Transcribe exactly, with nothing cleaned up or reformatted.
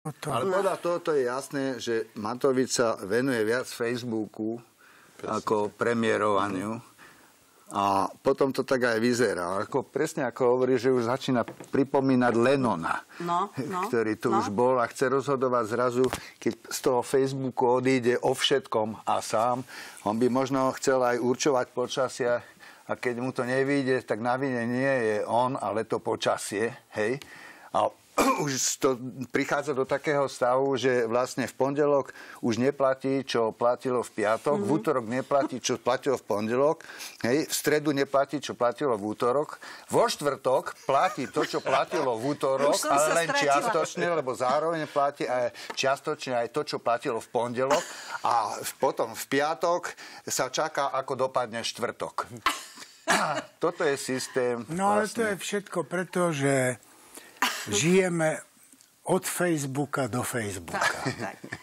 To... Ale podľa tohoto je jasné, že Matovič sa venuje viac Facebooku presne ako premiérovaniu. A potom to tak aj vyzerá. Ako, presne ako hovorí, že už začína pripomínať Lennona, no, no, ktorý tu no. už bol a chce rozhodovať zrazu, keď z toho Facebooku odíde o všetkom a sám. On by možno chcel aj určovať počasia a keď mu to nevyjde, tak na vine nie je on, ale to počasie. Hej? A už to prichádza do takého stavu, že vlastne v pondelok už neplatí, čo platilo v piatok, mm-hmm. v útorok neplatí, čo platilo v pondelok, hej, v stredu neplatí, čo platilo v útorok, vo štvrtok platí to, čo platilo v útorok, ale len stratila. Čiastočne, lebo zároveň platí aj čiastočne aj to, čo platilo v pondelok a potom v piatok sa čaká, ako dopadne štvrtok. Toto je systém. No ale vlastne. to je všetko preto, že žijeme od Facebooka do Facebooka. Tak, tak.